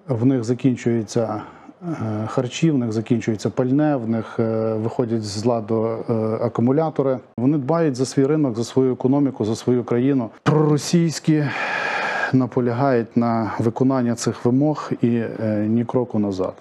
В них закінчуються харчі, в них закінчується пальне, в них виходять з ладу акумулятори. Вони дбають за свій ринок, за свою економіку, за свою країну. Проросійські наполягають на виконання цих вимог і ні кроку назад.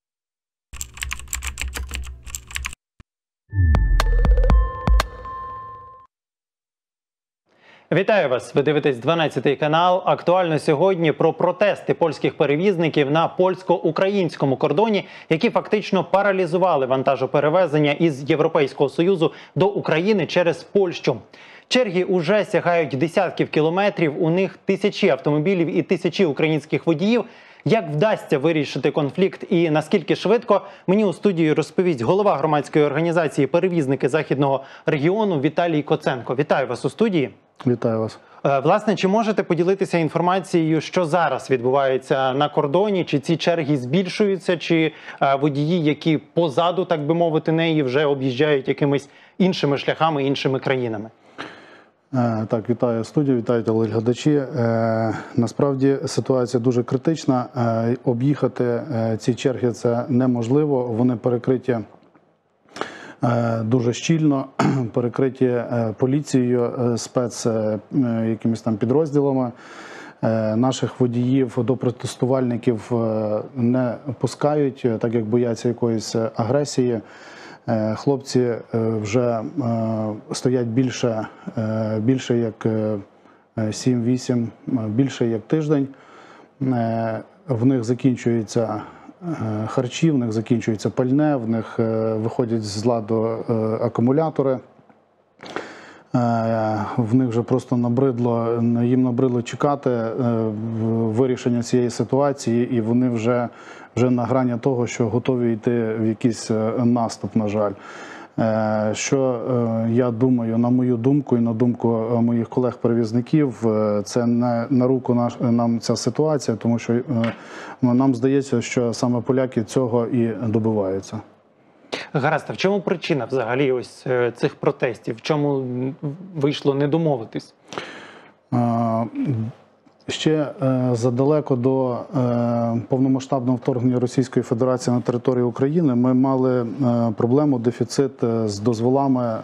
Вітаю вас! Ви дивитесь 12-й канал. Актуально сьогодні про протести польських перевізників на польсько-українському кордоні, які фактично паралізували вантажоперевезення із Європейського Союзу до України через Польщу. Черги уже сягають десятків кілометрів, у них тисячі автомобілів і тисячі українських водіїв. Як вдасться вирішити конфлікт і наскільки швидко, мені у студії розповість голова громадської організації «Перевізники Західного регіону» Віталій Коценко. Вітаю вас у студії. Вітаю вас. Власне, чи можете поділитися інформацією, що зараз відбувається на кордоні? Чи ці черги збільшуються, чи водії, які позаду, так би мовити, неї, вже об'їжджають якимись іншими шляхами, іншими країнами? Так, вітаю студію, вітаю телеглядачі. Насправді ситуація дуже критична. Об'їхати ці черги це неможливо. Вони перекриті дуже щільно, перекриті поліцією, якимись там підрозділами. Наших водіїв до протестувальників не пускають, так як бояться якоїсь агресії. Хлопці вже стоять більше як 7-8, більше як тиждень. В них закінчуються харчі, в них закінчується пальне, в них виходять з ладу акумулятори. В них вже просто їм набридло чекати вирішення цієї ситуації, і вони вже на грані того, що готові йти в якийсь наступ, на жаль. Що я думаю, на мою думку і на думку моїх колег-перевізників, це не на руку нам ця ситуація, тому що нам здається, що саме поляки цього і добиваються. Гаразд, а в чому причина взагалі ось цих протестів? В чому вийшло не домовитись? Ще задалеко до повномасштабного вторгнення Російської Федерації на територію України ми мали проблему, дефіцит з дозволами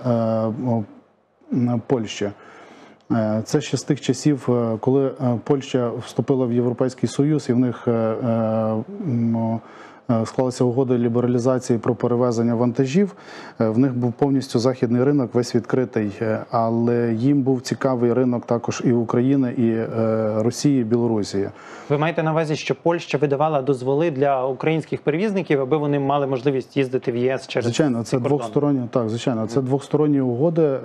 Польщі. Це ще з тих часів, коли Польща вступила в Європейський Союз і в них склалися угоди лібералізації про перевезення вантажів. В них був повністю західний ринок, весь відкритий, але їм був цікавий ринок також і України, і Росії, і Білорусі. Ви маєте на увазі, що Польща видавала дозволи для українських перевізників, аби вони мали можливість їздити в ЄС через Звичайно, це двосторонні, так, звичайно, це двосторонні угоди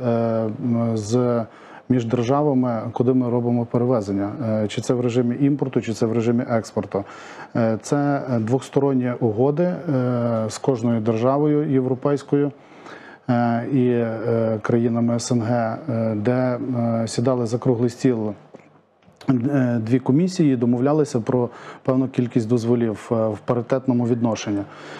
між державами, куди ми робимо перевезення. Чи це в режимі імпорту, чи це в режимі експорту. Це двосторонні угоди з кожною державою європейською і країнами СНГ, де сідали за круглий стіл дві комісії і домовлялися про певну кількість дозволів в паритетному відношенні.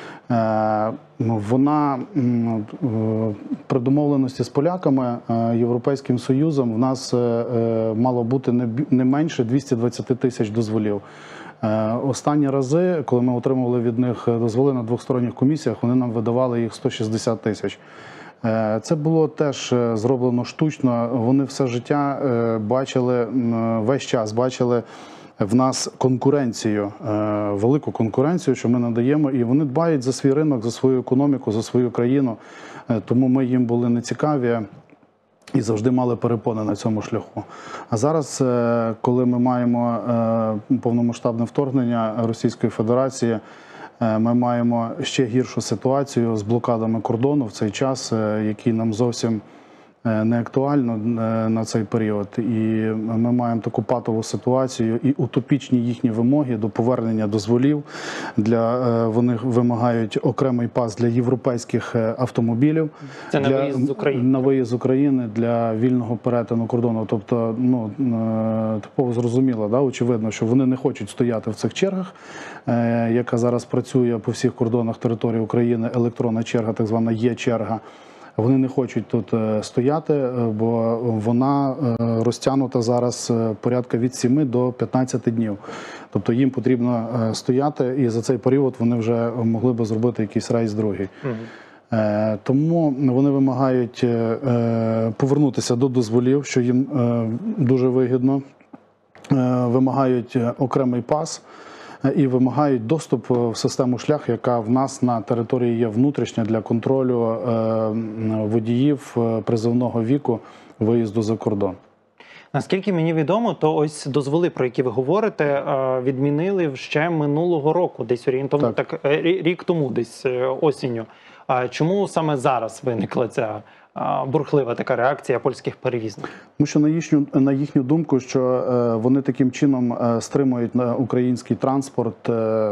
Вона при домовленості з поляками, Європейським Союзом, в нас мало бути не менше 220 тисяч дозволів. Останні рази, коли ми отримували від них дозволи на двосторонніх комісіях, вони нам видавали їх 160 тисяч. Це було теж зроблено штучно. Вони все життя бачили, весь час бачили в нас конкуренцію, велику конкуренцію, що ми надаємо, і вони дбають за свій ринок, за свою економіку, за свою країну, тому ми їм були нецікаві і завжди мали перепони на цьому шляху. А зараз, коли ми маємо повномасштабне вторгнення Російської Федерації, ми маємо ще гіршу ситуацію з блокадами кордону в цей час, який нам зовсім не актуально на цей період. І ми маємо таку патову ситуацію і утопічні їхні вимоги до повернення дозволів. Вони вимагають окремий пас для європейських автомобілів. Це на виїзд з України. На виїзд з України для вільного перетину кордону. Тобто, типово зрозуміло, да, очевидно, що вони не хочуть стояти в цих чергах, яка зараз працює по всіх кордонах території України, електронна черга, так звана Є-черга. Вони не хочуть тут стояти, бо вона розтягнута зараз порядка від 7 до 15 днів. Тобто їм потрібно стояти, і за цей період вони вже могли би зробити якийсь рейс другий. Тому вони вимагають повернутися до дозволів, що їм дуже вигідно. Вимагають окремий пас і вимагають доступ в систему шлях, яка в нас на території є внутрішня для контролю водіїв призовного віку виїзду за кордон. Наскільки мені відомо, то ось дозволи, про які ви говорите, відмінили ще минулого року, десь орієнтовно так рік тому, десь осінню. Чому саме зараз виникла ця бурхлива така реакція польських перевізників? Тому що на їхню думку, що вони таким чином стримують український транспорт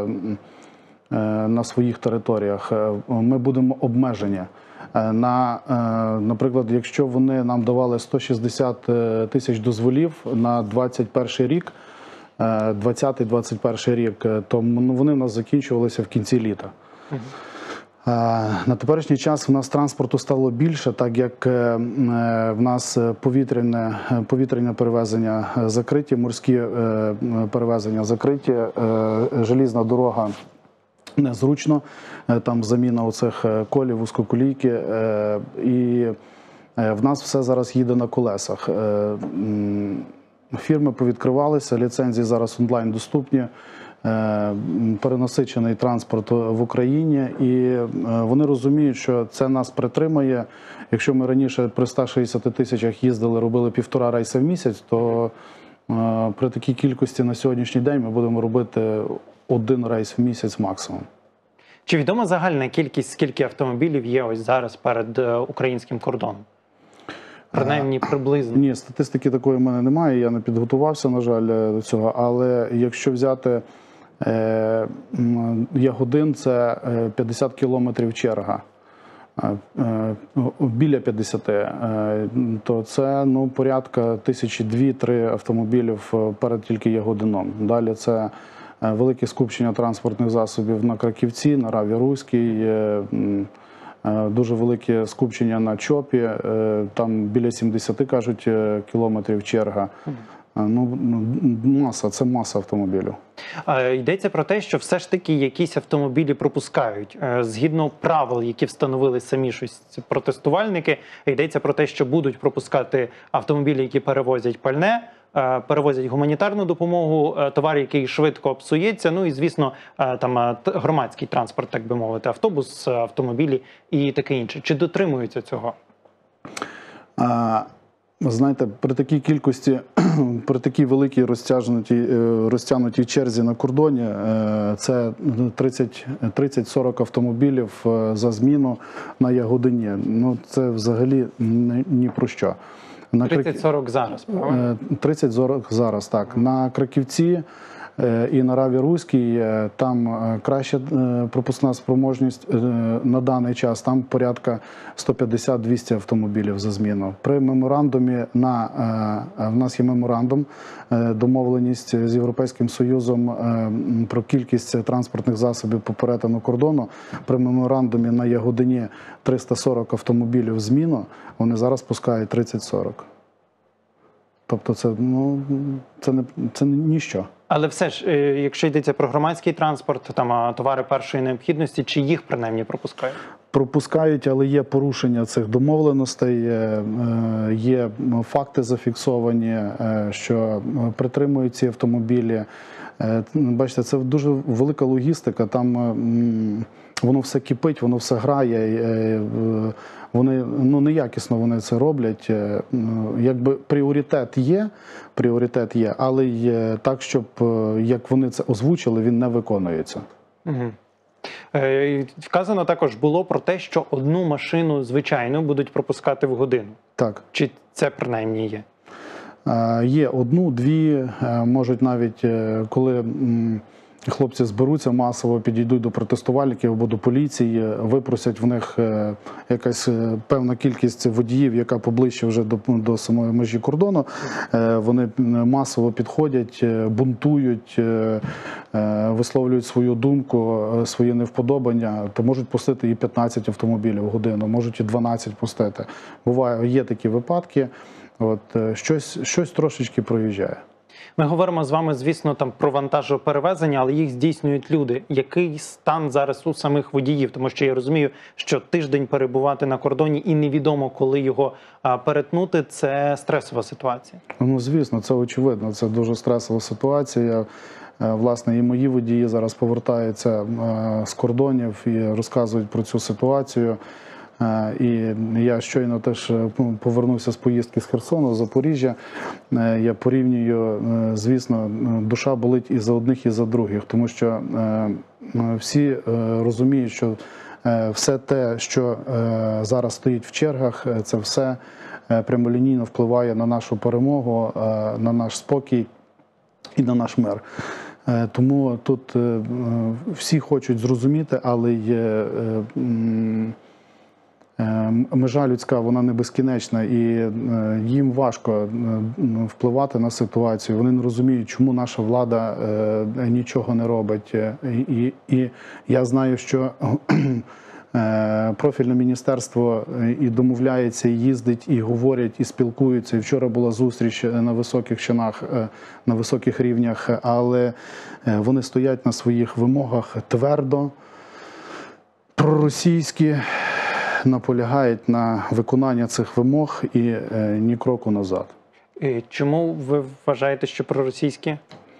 на своїх територіях. Ми будемо обмежені. Наприклад, якщо вони нам давали 160 тисяч дозволів на 2021 рік, 2020-2021 рік, то вони в нас закінчувалися в кінці літа. На теперішній час в нас транспорту стало більше, так як в нас повітряне перевезення закриті, морські перевезення закриті, желізна дорога незручно, там заміна оцих колів, вузькоколійки, і в нас все зараз їде на колесах. Фірми повідкривалися, ліцензії зараз онлайн доступні, перенасичений транспорт в Україні, і вони розуміють, що це нас притримає. Якщо ми раніше при 160 тисячах їздили, робили 1,5 рейси в місяць, то при такій кількості на сьогоднішній день ми будемо робити 1 рейс в місяць максимум. Чи відома загальна кількість, скільки автомобілів є ось зараз перед українським кордоном? Принаймні приблизно. Ні, статистики такої в мене немає, я не підготувався, на жаль, до цього. Але якщо взяти Ягодин, це 50 кілометрів черга, біля 50, то це порядка 1002-3 автомобілів перед тільки Ягодином. Далі це велике скупчення транспортних засобів на Краківці, на Раві Руській, дуже велике скупчення на ЧОПі, там біля 70, кажуть, кілометрів черга. Це маса автомобілів. Йдеться про те, що все ж таки якісь автомобілі пропускають. Згідно правил, які встановили самі протестувальники, йдеться про те, що будуть пропускати автомобілі, які перевозять пальне, перевозять гуманітарну допомогу, товар, який швидко псується, ну і, звісно, там громадський транспорт, так би мовити, автобус, автомобілі і таке інше. Чи дотримуються цього? Знаєте, при такій кількості, при такій великій розтягнутій черзі на кордоні, це 30-40 автомобілів за зміну на Ягодині. Це взагалі ні про що. 30-40 зараз, правильно? 30-40 зараз, так. На Краківці і на Раві Руській там краща пропускна спроможність на даний час, там порядка 150-200 автомобілів за зміну. При меморандумі, в нас є меморандум, домовленість з Європейським Союзом про кількість транспортних засобів по перетину кордону. При меморандумі на Ягодині 340 автомобілів в зміну, вони зараз пускають 30-40. Тобто це ніщо. Але все ж, якщо йдеться про громадський транспорт, там товари першої необхідності, чи їх принаймні пропускають? Пропускають, але є порушення цих домовленостей, є факти зафіксовані, що притримують ці автомобілі. Бачите, це дуже велика логістика, там воно все кипить, воно все грає, вони неякісно вони це роблять. Якби пріоритет є, але так, щоб як вони це озвучили, він не виконується. Угу. Вказано також було про те, що одну машину звичайно будуть пропускати в годину. Так. Чи це принаймні є? Є одну, дві, можуть навіть, коли хлопці зберуться масово, підійдуть до протестувальників або до поліції, випросять в них якась певна кількість водіїв, яка поближче вже до самої межі кордону. Вони масово підходять, бунтують, висловлюють свою думку, свої невподобання, то можуть пустити і 15 автомобілів в годину, можуть і 12 пустити. Буває, є такі випадки, щось трошечки проїжджає. Ми говоримо з вами, звісно, там про вантажоперевезення, але їх здійснюють люди. Який стан зараз у самих водіїв? Тому що я розумію, що тиждень перебувати на кордоні і невідомо, коли його перетнути – це стресова ситуація. Ну, звісно, це очевидно. Це дуже стресова ситуація. Власне, і мої водії зараз повертаються з кордонів і розказують про цю ситуацію. І я щойно теж повернувся з поїздки з Херсону, з Запоріжжя. Я порівнюю, звісно, душа болить і за одних, і за других, тому що всі розуміють, що все те, що зараз стоїть в чергах, це все прямолінійно впливає на нашу перемогу, на наш спокій і на наш мир. Тому тут всі хочуть зрозуміти, але межа людська, вона не безкінечна, і їм важко впливати на ситуацію. Вони не розуміють, чому наша влада нічого не робить. І я знаю, що профільне міністерство і домовляється, і їздить, і говорять, і спілкуються. І вчора була зустріч на високих чинах, на високих рівнях, але вони стоять на своїх вимогах твердо, проросійські, наполягають на виконання цих вимог і ні кроку назад. Чому ви вважаєте, що проросійські?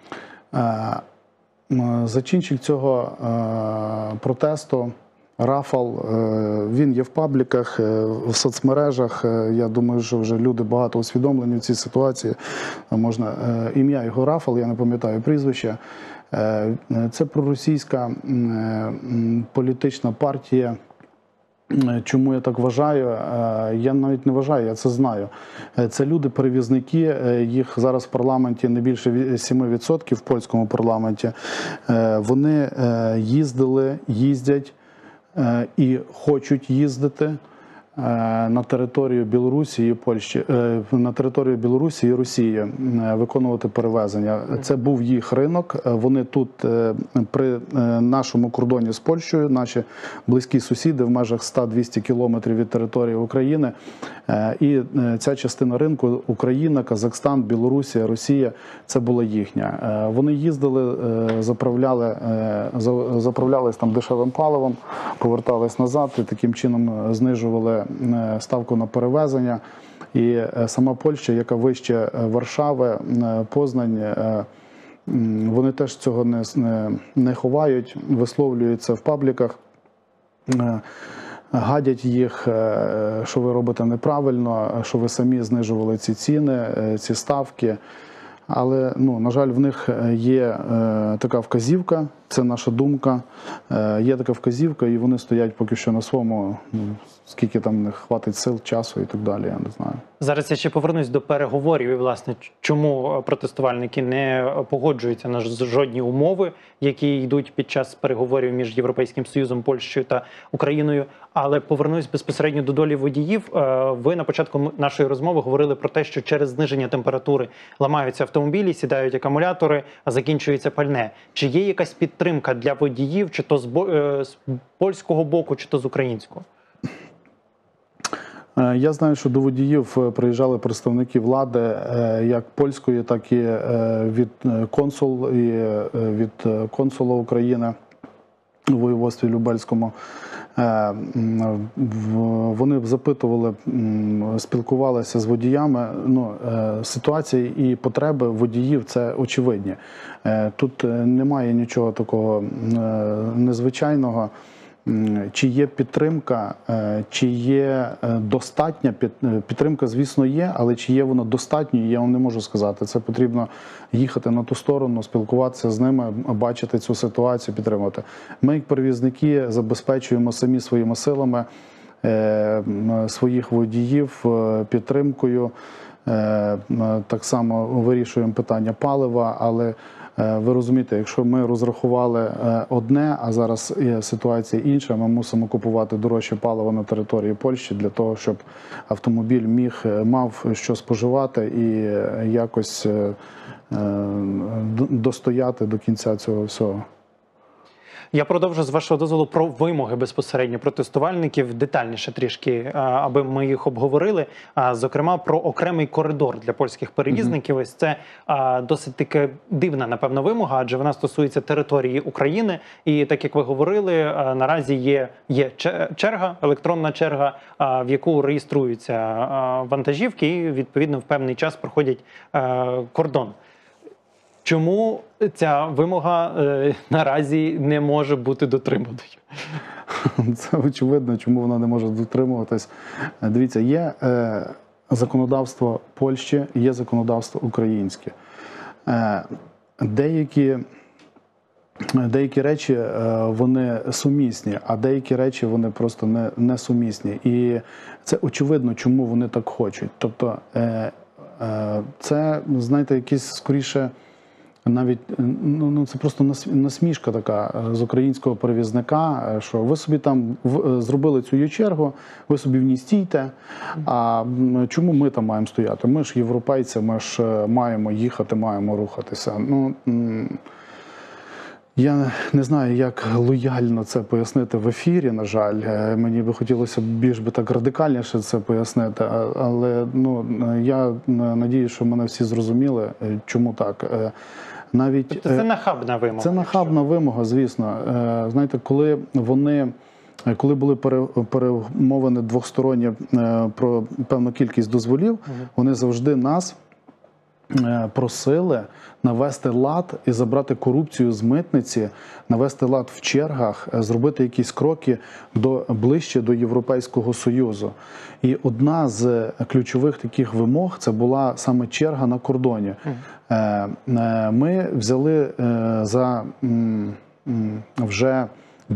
Зачинщик цього протесту Рафал, він є в пабліках, в соцмережах. Я думаю, що вже люди багато усвідомлені в цій ситуації. Можна ім'я його Рафал, я не пам'ятаю прізвище. Це проросійська політична партія. Чому я так вважаю? Я навіть не вважаю, я це знаю. Це люди-перевізники, їх зараз в парламенті не більше 7%, в польському парламенті. Вони їздили, їздять і хочуть їздити на територію Білорусі і Польщі, на територію Білорусі і Росії, виконувати перевезення. Це був їх ринок. Вони тут при нашому кордоні з Польщею, наші близькі сусіди в межах 100-200 кілометрів від території України. І ця частина ринку – Україна, Казахстан, Білорусія, Росія – це була їхня. Вони їздили, заправлялись там дешевим паливом, повертались назад і таким чином знижували ставку на перевезення. І сама Польща, яка вище Варшави, Познань, вони теж цього не ховають, висловлюються в пабліках, гадять їх, що ви робите неправильно, що ви самі знижували ці ціни, ці ставки. Але, на жаль, в них є така вказівка, це наша думка, є така вказівка, і вони стоять поки що на своєму, скільки там не хватить сил, часу і так далі, я не знаю. Зараз я ще повернусь до переговорів і, власне, чому протестувальники не погоджуються на жодні умови, які йдуть під час переговорів між Європейським Союзом, Польщею та Україною. Але повернусь безпосередньо до долі водіїв. Ви на початку нашої розмови говорили про те, що через зниження температури ламаються автомобілі, сідають акумулятори, а закінчується пальне. Чи є якась підтримка для водіїв, чи то з польського боку, чи то з українського? Я знаю, що до водіїв приїжджали представники влади, як польської, так і від консула України у воєводстві Любельському. Вони запитували, спілкувалися з водіями. Ситуація і потреби водіїв – це очевидні. Тут немає нічого такого незвичайного. Чи є підтримка, чи є достатня підтримка, звісно, є, але чи є вона достатньою, я вам не можу сказати. Це потрібно їхати на ту сторону, спілкуватися з ними, бачити цю ситуацію, підтримувати. Ми, як перевізники, забезпечуємо самі своїми силами своїх водіїв підтримкою. Так само вирішуємо питання палива, але Ви розумієте, якщо ми розрахували одне, а зараз є ситуація інша, ми мусимо купувати дорожче паливо на території Польщі для того, щоб автомобіль мав що споживати і якось достояти до кінця цього всього. Я продовжу, з вашого дозволу, про вимоги безпосередньо протестувальників, детальніше трішки, аби ми їх обговорили. Зокрема, про окремий коридор для польських перевізників. Ось це досить таки дивна, напевно, вимога, адже вона стосується території України. І так, як ви говорили, наразі є черга, електронна черга, в яку реєструються вантажівки і, відповідно, в певний час проходять кордон. Чому ця вимога наразі не може бути дотриманою? Це очевидно, чому вона не може дотримуватись. Дивіться, є законодавство Польщі, є законодавство українське. Деякі речі вони сумісні, а деякі речі вони просто не сумісні. І це очевидно, чому вони так хочуть. Тобто це, знаєте, якісь скоріше навіть, це просто насмішка така з українського перевізника, що ви собі там зробили цю чергу, ви собі в ній стійте, а чому ми там маємо стояти? Ми ж європейці, ми ж маємо їхати, маємо рухатися. Я не знаю, як лояльно це пояснити в ефірі, на жаль. Мені би хотілося більш би так радикальніше це пояснити, але я надію, що мене всі зрозуміли, чому так. Тобто це нахабна вимога? Це нахабна вимога, звісно. Знаєте, коли були перемовини двосторонні про певну кількість дозволів, вони завжди нас просили навести лад і забрати корупцію з митниці, навести лад в чергах, зробити якісь кроки ближче до Європейського Союзу. І одна з ключових таких вимог – це була саме черга на кордоні. Ми взяли за вже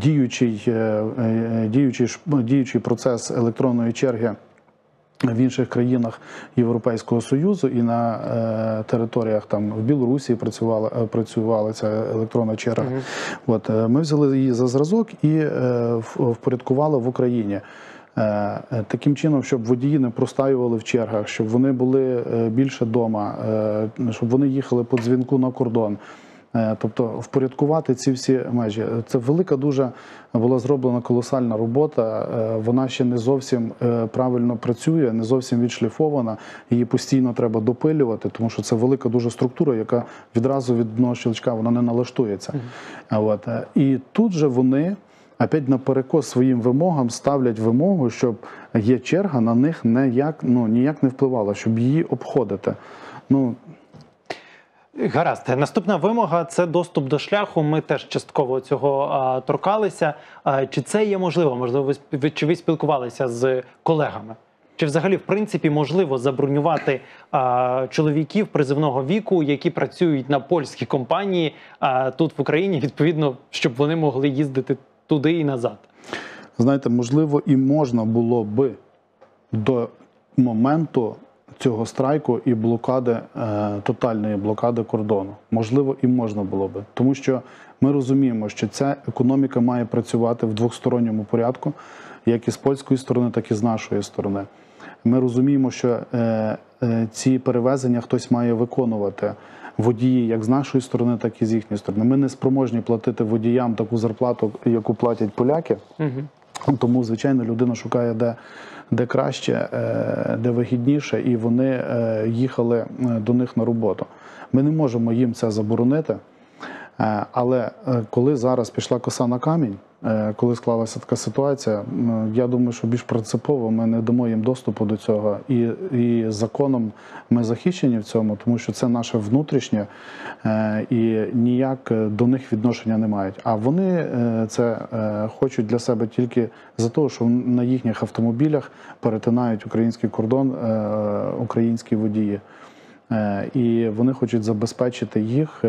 діючий процес електронної черги в інших країнах Європейського Союзу і на територіях, там в Білорусі працювала ця електронна черга. Ми взяли її за зразок і впорядкували в Україні. Таким чином, щоб водії не простаювали в чергах, щоб вони були більше вдома, щоб вони їхали по дзвінку на кордон. Тобто впорядкувати ці всі межі. Це велика дуже була зроблена колосальна робота, вона ще не зовсім правильно працює, не зовсім відшліфована, її постійно треба допилювати, тому що це велика дуже структура, яка відразу від одного щелчка вона не налаштується. І тут же вони опять наперекос своїм вимогам ставлять вимогу, щоб є черга, на них ніяк не впливала, щоб її обходити. Гаразд. Наступна вимога – це доступ до шляху. Ми теж частково цього торкалися. Чи це є можливо? Можливо, чи ви спілкувалися з колегами? Чи взагалі, в принципі, можливо забронювати чоловіків призивного віку, які працюють на польські компанії тут в Україні, відповідно, щоб вони могли їздити туди і назад? Знаєте, можливо, і можна було би до моменту цього страйку і блокади, тотальної блокади кордону. Можливо, і можна було би. Тому що ми розуміємо, що ця економіка має працювати в двосторонньому порядку, як і з польської сторони, так і з нашої сторони. Ми розуміємо, що ці перевезення хтось має виконувати. Водії як з нашої сторони, так і з їхньої сторони. Ми не спроможні платити водіям таку зарплату, яку платять поляки. Тому, звичайно, людина шукає, де краще, де вигідніше, і вони їхали до них на роботу. Ми не можемо їм це заборонити, але коли зараз пішла коса на камінь, коли склалася така ситуація, я думаю, що більш принципово ми не дамо їм доступу до цього. І законом ми захищені в цьому, тому що це наше внутрішнє, і ніяк до них відношення не мають. А вони це хочуть для себе тільки за те, що на їхніх автомобілях перетинають український кордон українські водії. І вони хочуть забезпечити їх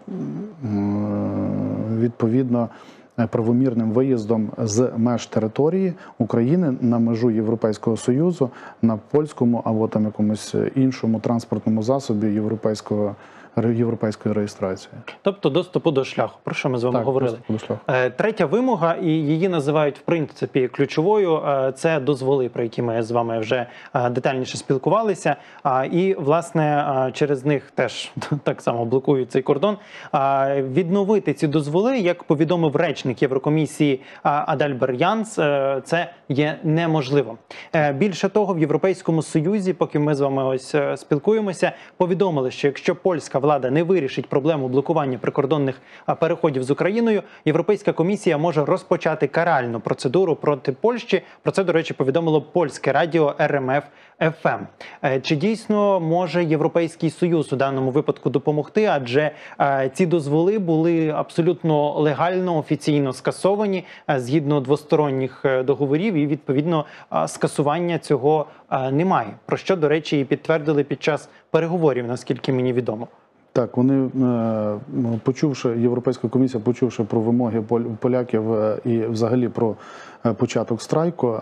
відповідно правомірним виїздом з меж території України на межу Європейського Союзу на польському або там якомусь іншому транспортному засобі Європейського європейської реєстрації. Тобто доступу до шляху, про що ми з вами говорили. Доступу до шляху. Третя вимога, і її називають в принципі ключовою, це дозволи, про які ми з вами вже детальніше спілкувалися. І, власне, через них теж так само блокують цей кордон. Відновити ці дозволи, як повідомив речник Єврокомісії Адальбер Янс, це є неможливо. Більше того, в Європейському Союзі, поки ми з вами ось спілкуємося, повідомили, що якщо польська влада не вирішить проблему блокування прикордонних переходів з Україною, Європейська комісія може розпочати каральну процедуру проти Польщі. Про це, до речі, повідомило польське радіо РМФ ФМ. Чи дійсно може Європейський Союз у даному випадку допомогти? Адже ці дозволи були абсолютно легально, офіційно скасовані згідно двосторонніх договорів, і відповідно скасування цього немає. Про що, до речі, і підтвердили під час переговорів, наскільки мені відомо. Так, вони, почувши, Європейська комісія, почувши про вимоги поляків і взагалі про початок страйку,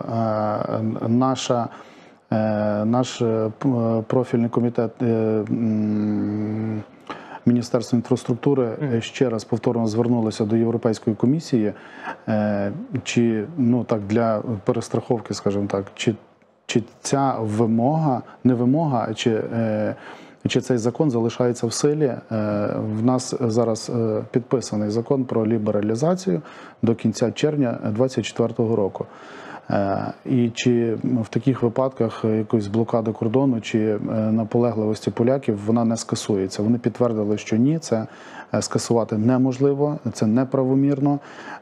наш профільний комітет Міністерства інфраструктури ще раз повторно звернулося до Європейської комісії, чи, ну так, для перестраховки, скажімо так, чи ця вимога, не вимога, чи цей закон залишається в силі. В нас зараз підписаний закон про лібералізацію до кінця червня 2024 року. І чи в таких випадках якоїсь блокади кордону чи наполегливості поляків вона не скасується? Вони підтвердили, що ні, це скасувати неможливо, це неправомірно,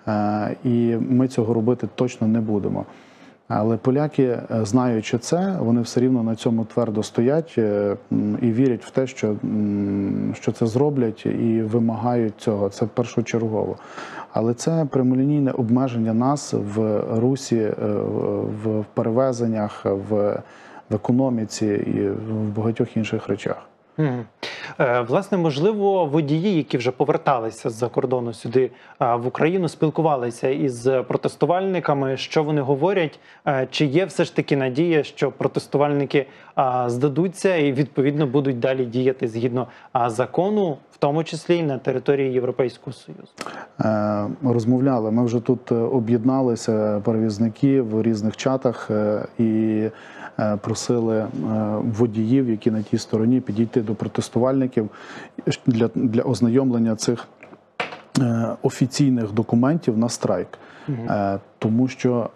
і ми цього робити точно не будемо. Але поляки, знаючи це, вони все рівно на цьому твердо стоять і вірять в те, що це зроблять, і вимагають цього. Це першочергово. Але це прямолінійне обмеження нас в русі, в перевезеннях, в економіці і в багатьох інших речах. Власне, можливо, водії, які вже поверталися з-за кордону сюди в Україну, спілкувалися із протестувальниками. Що вони говорять? Чи є все ж таки надія, що протестувальники здадуться і, відповідно, будуть далі діяти згідно закону, в тому числі і на території Європейського Союзу? Розмовляли. Ми вже тут об'єдналися, перевізники в різних чатах, і просили водіїв, які на тій стороні, підійти до протестувальників для ознайомлення цих офіційних документів на страйк. Тому що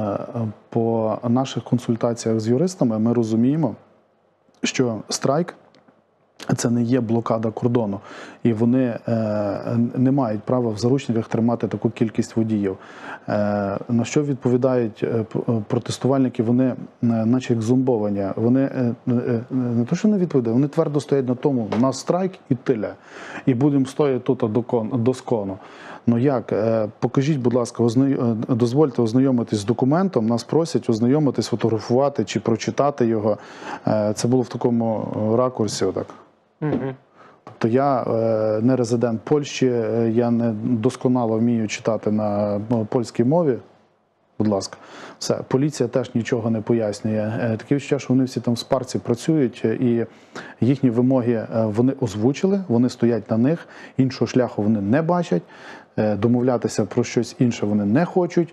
по наших консультаціях з юристами ми розуміємо, що страйк – це не є блокада кордону, і вони не мають права в заручниках тримати таку кількість водіїв. На що відповідають протестувальники? Вони наче як зомбовані. Вони не то, що не відповідають, вони твердо стоять на тому: у нас страйк і тиля, і будемо стояти тут доскону. Ну як? Покажіть, будь ласка, дозвольте ознайомитись з документом, нас просять ознайомитись, фотографувати чи прочитати його. Це було в такому ракурсі, отак. Тобто я не резидент Польщі, я не досконало вмію читати на польській мові. Будь ласка, все. Поліція теж нічого не пояснює. Таке відчуття, що вони всі там в спарці працюють, і їхні вимоги вони озвучили, вони стоять на них, іншого шляху вони не бачать, домовлятися про щось інше вони не хочуть.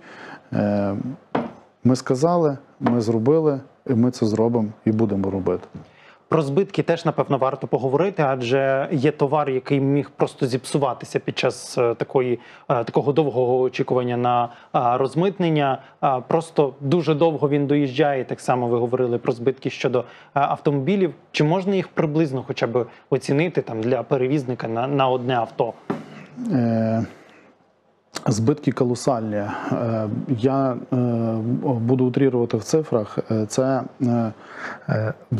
Ми сказали, ми зробили, і ми це зробимо і будемо робити. Про збитки теж, напевно, варто поговорити, адже є товар, який міг просто зіпсуватися під час такого довгого очікування на розмитнення. Просто дуже довго він доїжджає. Так само ви говорили про збитки щодо автомобілів. Чи можна їх приблизно хоча б оцінити там, для перевізника на одне авто? Збитки колосальні. Я буду утрірувати в цифрах. Це в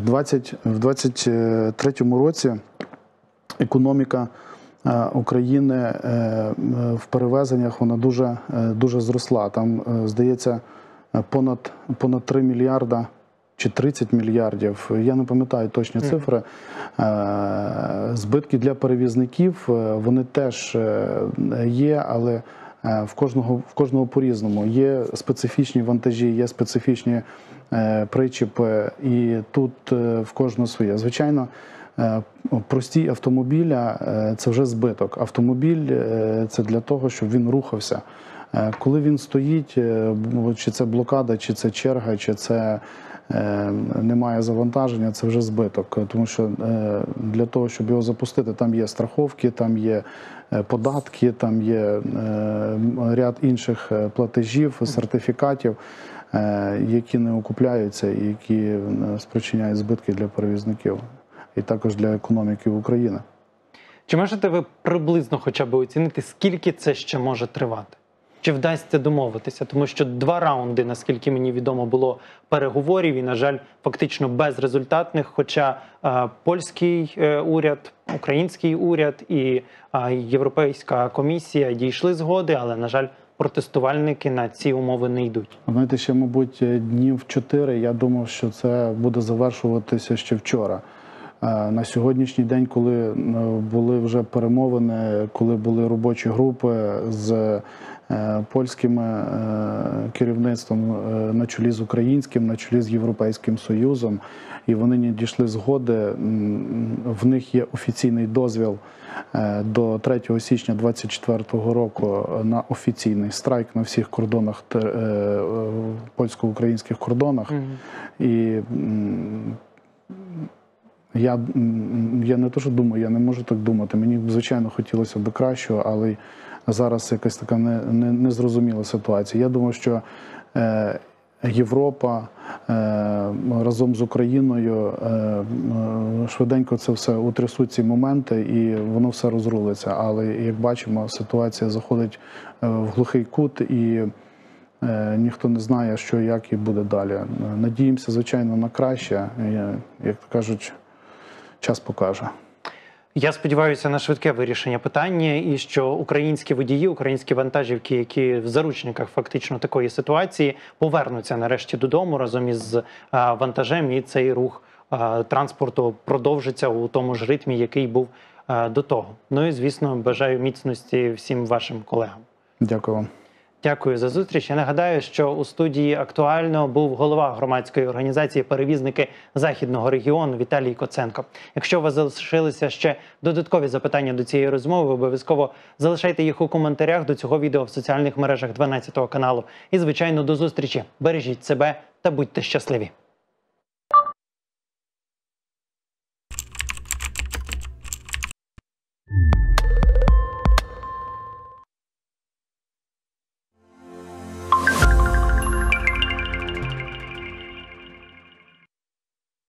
2023 році економіка України в перевезеннях вона дуже зросла. Там, здається, понад 3 мільярда чи 30 мільярдів, я не пам'ятаю точні цифри. Збитки для перевізників, вони теж є, але в кожного по-різному. Є специфічні вантажі, є специфічні причіпи, і тут в кожного своє. Звичайно, Простій автомобіля – це вже збиток. Автомобіль – це для того, щоб він рухався. Коли він стоїть, чи це блокада, чи це черга, чи це немає завантаження, це вже збиток. Тому що для того, щоб його запустити, там є страховки, там є податки, там є ряд інших платежів, сертифікатів, які не окупляються і які спричиняють збитки для перевізників. І також для економіки України. Чи можете ви приблизно хоча б оцінити, скільки це ще може тривати? Чи вдасться домовитися? Тому що 2 раунди, наскільки мені відомо, було переговорів і, на жаль, фактично безрезультатних, хоча польський уряд, український уряд і Європейська комісія дійшли згоди, але, на жаль, протестувальники на ці умови не йдуть. Знаєте, ще, мабуть, днів 4, я думав, що це буде завершуватися ще вчора. На сьогоднішній день, коли були вже перемовини, коли були робочі групи з польським керівництвом на чолі з українським, на чолі з Європейським Союзом, і вони не дійшли згоди, в них є офіційний дозвіл до 3 січня 2024 року на офіційний страйк на всіх кордонах, польсько-українських кордонах. І я не те, що думаю, я не можу так думати. Мені, звичайно, хотілося б кращого, але зараз якась така незрозуміла ситуація. Я думаю, що Європа разом з Україною швиденько це все утрясуть ці моменти і воно все розрулиться. Але, як бачимо, ситуація заходить в глухий кут і ніхто не знає, що, як і буде далі. Надіємося, звичайно, на краще. Як кажуть, час покаже. Я сподіваюся на швидке вирішення питання і що українські водії, українські вантажівки, які в заручниках фактично такої ситуації, повернуться нарешті додому разом із вантажем, і цей рух транспорту продовжиться у тому ж ритмі, який був до того. Ну і, звісно, бажаю міцності всім вашим колегам. Дякую вам. Дякую за зустріч. Я нагадаю, що у студії «Актуально» був голова громадської організації «Перевізники Західного регіону» Віталій Коценко. Якщо у вас залишилися ще додаткові запитання до цієї розмови, обов'язково залишайте їх у коментарях до цього відео в соціальних мережах 12 каналу. І, звичайно, до зустрічі. Бережіть себе та будьте щасливі.